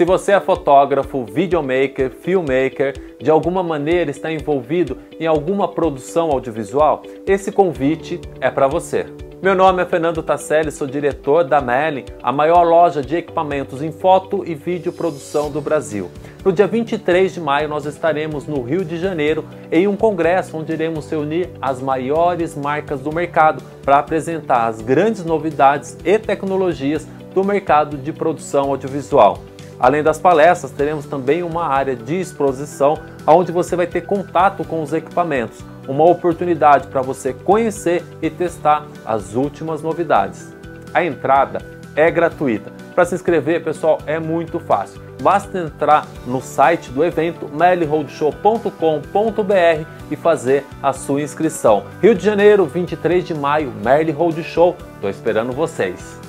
Se você é fotógrafo, videomaker, filmmaker, de alguma maneira está envolvido em alguma produção audiovisual, esse convite é para você. Meu nome é Fernando Tasselli, sou diretor da Merlin, a maior loja de equipamentos em foto e vídeo produção do Brasil. No dia 23 de maio nós estaremos no Rio de Janeiro em um congresso onde iremos reunir as maiores marcas do mercado para apresentar as grandes novidades e tecnologias do mercado de produção audiovisual. Além das palestras, teremos também uma área de exposição onde você vai ter contato com os equipamentos, uma oportunidade para você conhecer e testar as últimas novidades. A entrada é gratuita. Para se inscrever, pessoal, é muito fácil. Basta entrar no site do evento merlinroadshow.com.br e fazer a sua inscrição. Rio de Janeiro, 23 de maio, Merlin Roadshow. Estou esperando vocês.